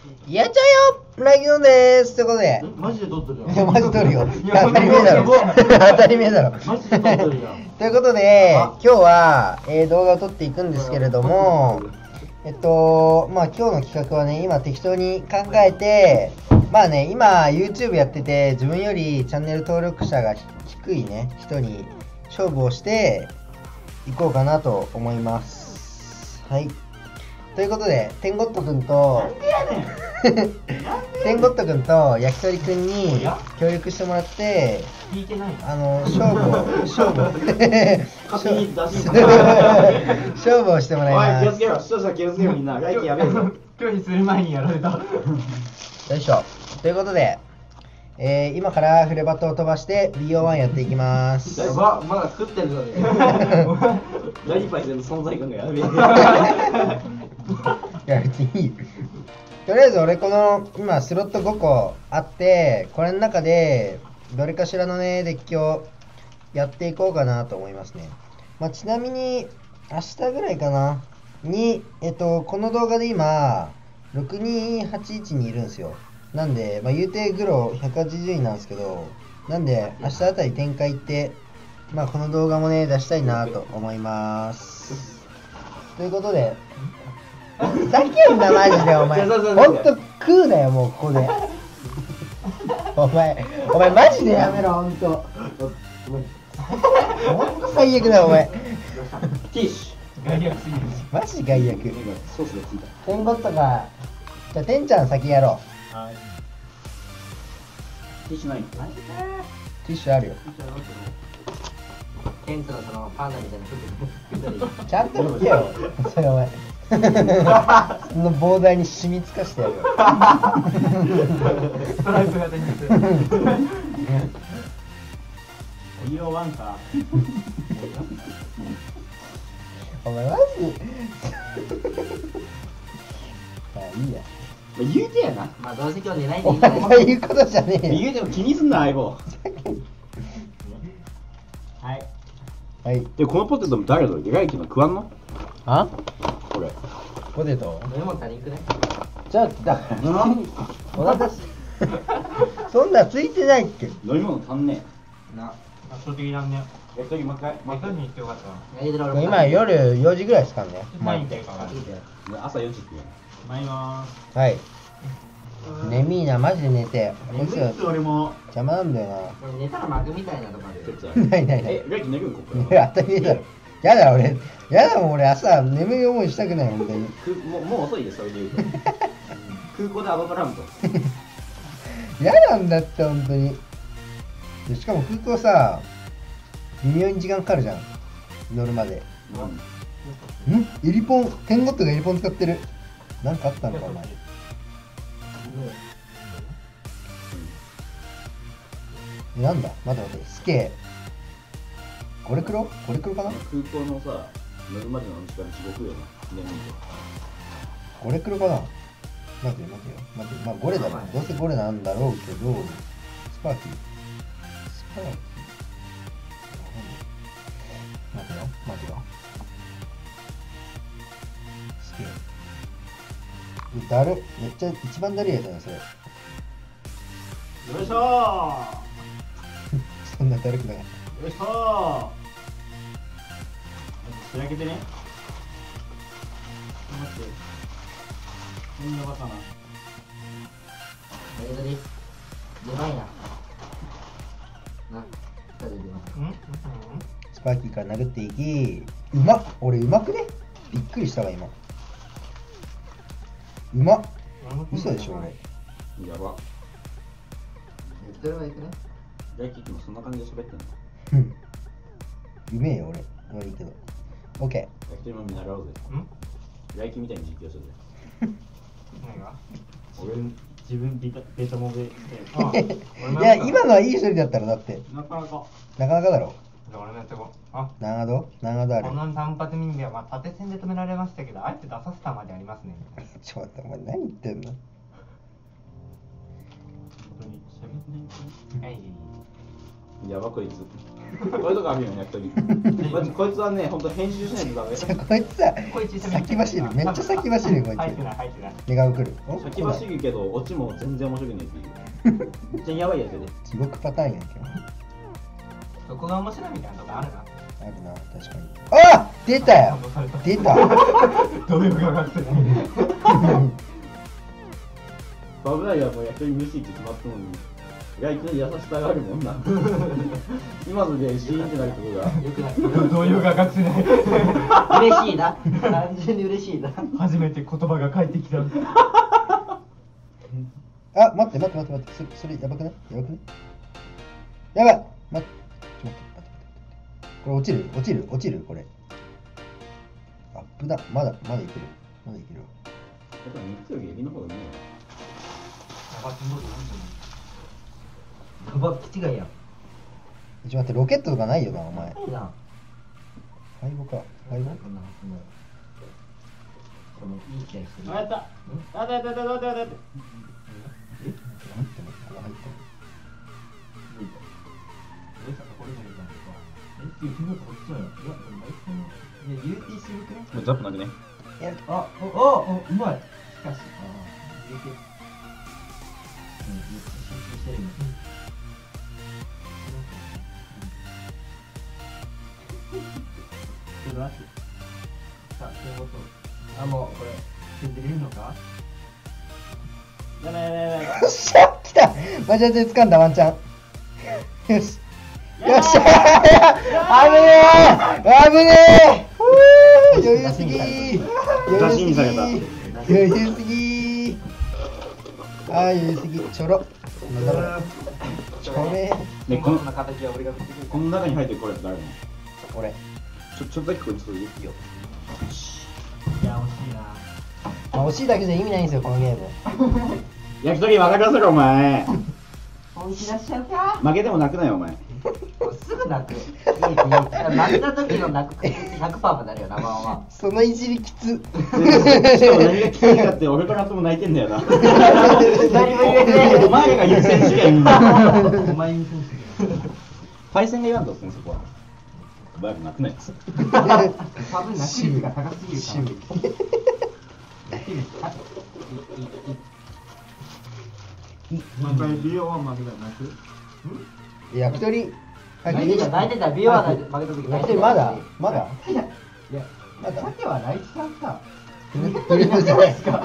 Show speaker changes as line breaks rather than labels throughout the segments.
やっちゃうよラギノでーすということで
マジで撮ってる
いやマジ撮るよ
いや
当たり前だろ当たり前だろ
マジで撮ってるやん
ということで今日は、動画を撮っていくんですけれどもまあ今日の企画はね今適当に考えてまあね今 YouTube やってて自分よりチャンネル登録者が低いね人に勝負をしていこうかなと思います。はいということでテンゴットくんとテンゴットくんと焼き鳥くんに協力してもらって
聞いてない
勝負をしてもらいます。
おい気をつけろ視聴者気をつけろみんな外気やべえぞ
拒否する前にやられた
よいしょということで、今からフレバットを飛ばして BO1 やっていきます。
やばまだ食ってるのにラリパイセンの存在感がやべえ
いや別にいいよとりあえず俺この今スロット5個あってこれの中でどれかしらのねデッキをやっていこうかなと思いますね。まあ、ちなみに明日ぐらいかなにこの動画で今6281にいるんですよ。なんで、まあ、言うてグロ180人なんですけどなんで明日あたり展開行ってまあこの動画もね出したいなと思いますということでふざけんなマジでお前ほんと食うなよもうここでお前マジでやめろほんとほんと最悪だお前
ティッシ
外役すぎる
マジ害悪
ュソースがついた
テンゴットがじゃあテンちゃん先やろう。
はい
ティッシュないの
ティッシュあるよ
テントのそのパンダみたいな服作ったり
ちゃんと拭けよそれお前その膨大に染みつかしてやるよ
ストライプ型にするBO1か
お前マジまあいいや
言うてやな
まあどうせ今日寝ないで
お
いいんじゃ
前
ない
が言うことじゃねえよ
言うても気にすんな相棒
はい
はい
でこのポテトも誰だろ外気の食わんの
あ
これ
ポテト
飲み物足りんくね
じゃあだお腹すそんなついてないっけ
飲み物足んね
な
圧倒的だね
え焼き鳥もう一回
またに行ってよかった
今夜4時ぐらいですからね
何言ってるか分かる
朝4時って言う
参ります
はい眠いなマジで寝てこいつ
眠いっす俺も
邪魔なんだよ
これ寝たらマグみたいなとこあるよ
なないないない
え外気寝るんここ
いや当たり前だろやだ俺やだもん俺朝眠い思いしたくない本当に
もう遅いですそれで言うと空港でアドトラムと
嫌なんだって本当にでしかも空港さ微妙に時間かかるじゃん乗るまでエリポンテンゴットがエリポン使ってるなんかあったのかお前なんだ待ってスケこれ黒かな
空港のさ乗るまでの時間地獄よな眠い
これ黒かな待ってまあゴレだろどうせゴレなんだろうけどスパーキー待てよスケだるめっちゃ一番だるいやつだなそれ
よいしょ
そんなだるくなかっ
よいしょ仕上げてね待ってこんなバカな
メイドです出ないなな二人出ます
うん
たスパーキーから殴っていきうまっ俺うまくねびっくりしたわ今うまっ嘘でしょ俺
やば
それはいくね
外気もそんな感じで喋ってんの
うんうめえよ俺いいけど OK
焼き鳥も見習おうぜ
ん
外気みたいに実況するぜ
何が
俺
自分ベタモベ
いや今のはいい処理だったらだって
なかなか
なかなかだろ
じゃあ俺もやってこうあ
長度ある
この単発民ではまあ縦線で止められましたけどあえて出させたまでありますね
ちょっと待ってお前何言ってんの
本当に喋ってないはい
やばこいつ。こういうとこあるよね、焼き鳥。マジこいつはね、ほんと編集しないとダメ。
じゃあこいつさ、先走る。めっちゃ先走るよ、こいつ。
入ってない入ってない。
寝顔来る。お
先走るけど、オチも全然面白くねえっていう。めっちゃやばいやつやで。
地獄パターンやんけ。
そこが面白いみたいなとこあるな。
あるな、確かに。あ出たよ出た
どういう画角ってない
バブライはもう焼き鳥飯って決まったのに。焼き鳥優しさがあるもんな。今のでシーンってなるところが。
よくない。
どういう画角ってない
嬉しいな。単純に嬉しいな。
初めて言葉が返ってきた。
あ、待って。それやばくないやばくないやばい待って。これ落ちるこれ。アップだ。まだいける。
やっぱ肉よりエビの方がいいよ。
やば、気違いやん。
待って、ロケットとかないよな、お前。
いいな。
敗北か。敗北
こんなはずのこのいい気がしてる。
やった。やった。
入ってない。これ入ってない。
もうザップなくね。
あ、うまい。しかし、
入れて。集中してるの。
さあ、そういうこと。あ、もうこれ、ついてるのか。やばい。
よっしゃ来たマジで掴んだワンチャン。よし。よっしゃ危ねえ余裕すぎ
出しにされた。
余裕すぎ余裕すぎちょろなんだこれちょめ
ね、この
形は俺が振ってくる。
この中に入ってるこれって誰なの？
俺
ちょっとだけこれちょっといいよ。
いや、惜しいな。
惜しいだけじゃ意味ないんですよこのゲーム
焼き鳥分かりやすいかお前。
本気出しちゃうか。
負けても泣くなよお前。
すぐ泣く。いい泣いた時の泣く確率 100% になるよな、まあま
そのいじりきつ
しかも何がきついかって俺とカツも泣いてんだよな。
何も言えねえ。
お前が優先しりゃいいんだよ。
お前に選
パイセンが言わんとっすねそこは。バイク泣くなよ。
多分泣き率が高すぎるから。また美容は負けたら泣く？
焼き鳥
泣いてた、美容は泣いてた時
焼き鳥まだ
いや、
まだ
鮭はライチさんさ。
トリプルじゃないですか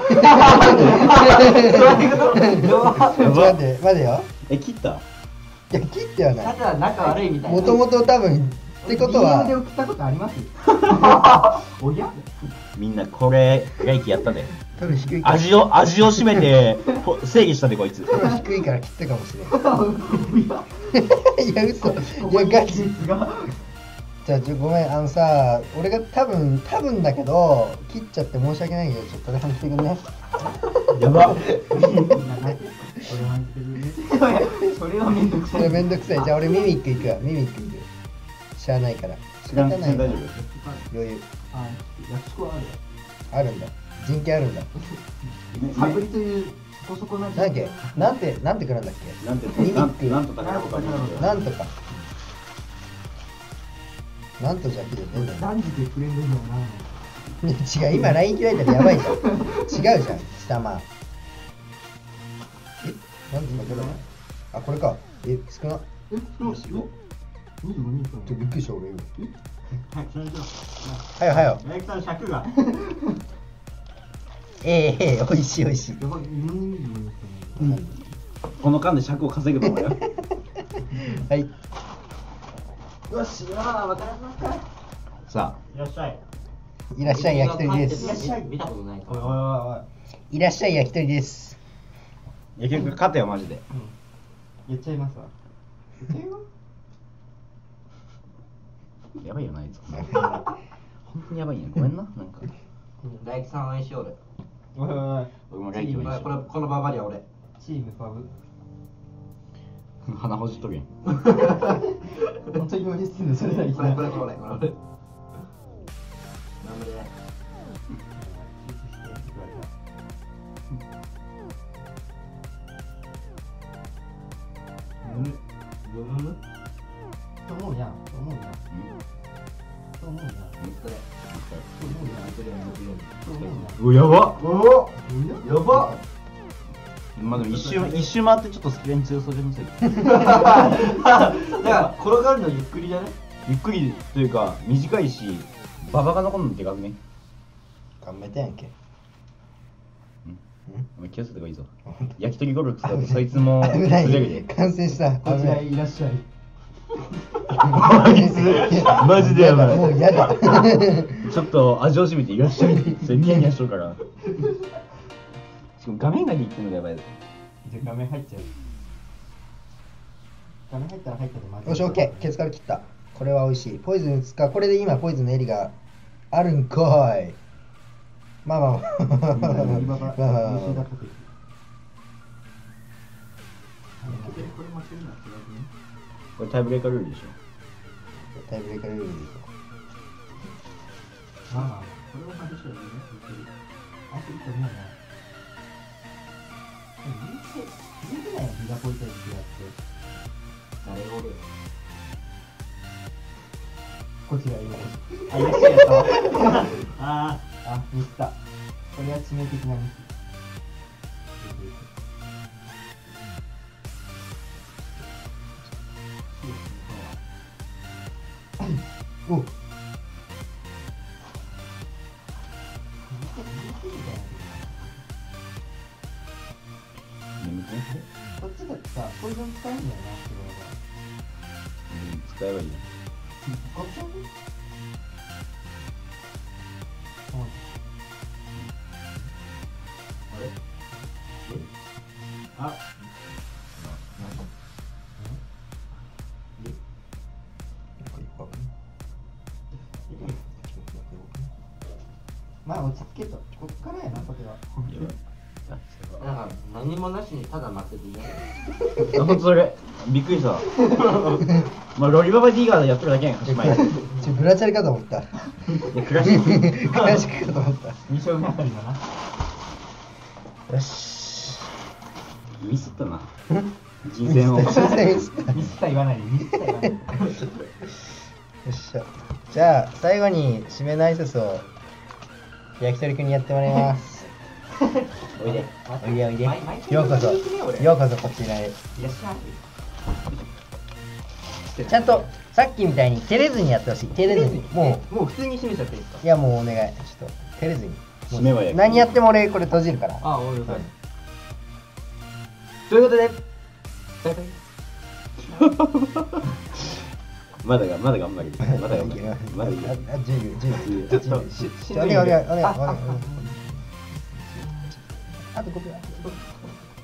待てよ
切った？
いや切ってはない
ただ仲悪いみたいな。
もともと多分ってこと
美容で
は
送ったことあります？おや？
みんなこれ外気やったで。
多分低いから
味を占めて制御したでこいつ。
多分低いから切ったかもしれないいや嘘いやガチじゃあごめんさ俺が多分だけど切っちゃって申し訳ないけどちょっと半来てくんね
やば。
それはめんどくさい。
それめんどくさいじゃあ俺ミミック行くわミミック行くしゃあないから
時間大丈夫？
余裕
あ、焼きそばある。
あるんだ人気あるんだ
サブリというそこそこな。
なんだっけなんて来るんだっけ
なんて
ミミック
なんと宝とか
なんとかなんとじゃ切れてんだよ
断じてフレンドにはならない。
違う今 LINE 開いたらやばいじゃん違うじゃん貴様なんでこれあこれか少な
どうしよう。25人
ちょっとびっくりした俺今
はい、それじゃあ。
はよ
焼きさん尺が。
おいしい
やばい、4人いるんですよね。
この間で尺を稼ぐと思うよ。
はい
よし、わかりますか。
さ
いらっしゃい。
いらっしゃい焼き鳥です
見たことないか
おいおい
ら。
おい
いらっしゃい焼き鳥です
あ結局勝ったよマジで。
おい。言っちゃいますわ。言っちゃいます。
やばいよなあいつ。本当にやばいね。ごめんななんか。
大吉さん応援しよう俺。
おいおい
俺も外気を
このババリア俺。
チームファブ。
鼻ほじっとけん。
本当に応援してんのそれだいきなり。
これ。頑張れ。
むむむむ
お、やばっ。
おやばっ
まあでも一周回ってちょっとスピレン強そうじゃないですか。
だから転がるのゆっくりだね。
ゆっくりというか短いし、ババが残るのでかくね。
頑張ってやんけ。
お前気をつけた方がいいぞ。焼き鳥ゴルフ使うとそいつも
危ない
釣れるで。
感染した。
こちらへ
危ない
いらっしゃい。
マジでやばい。
もう嫌だ。
ちょっと味を占めていらっしゃいってそれニヤニヤしとるから。しかも画面外に行ってんのがやばいぞ。
じゃあ画面入っちゃう。画面入ったら入ったでマジ
よし、オッケー。ケツから切った。これは美味しい。ポイズン使う。これで今ポイズンのエリがあるんかい。まあまあまあ。
今が
まあまあまあ
優秀だった時。
これ負けるのは違うね。これタイブレーカールールでしょ。
タイブレーカールールでいこ
まあまあ、これは外しようね。あと1個見ないな。見てないよ、ビラポイントでやって。
誰おる
こちらいます。あ、いらっしゃいやったあ、ミスった。これは致命的なミス。
う。お
眠くね。
こっちだってさ、ポイズン使うんだよな、
使えばいいよ。
こっちはね。あ、まあ落ち着けと。こっからやな、それは。
やばい。
だから何もなしにただ待ってていいよ。
あ、ほんとそれ。びっくりした。まあロリババディガーやってるだけやん、しまい。いや、
ブラチャリかと思った。
クラシック。
クラシックかと思った。
2勝目あたりだな。
よし。ミスったな。人選を。
人選ミスった
ミスった言わないで、ミスった言わないで。
よっしゃ。じゃあ最後に締めの挨拶を焼き鳥くんにやってもらいます。おいでおいでおいで。ようこそようこそこちらへ。
いらっしゃい。
ちゃんとさっきみたいに照れずにやってほしい。照れずにも
もう普通に締めちゃっていいですか？
ういやもうお願い。ちょっと照れずに。
締めは焼き鳥
何やっても俺これ閉じるから。
あ、俺だ。
ということで、バイバイ。
まだ頑張る。まだ頑張る。まだいいよ。
あ、10秒。
ちょっと
お願い。あと5秒。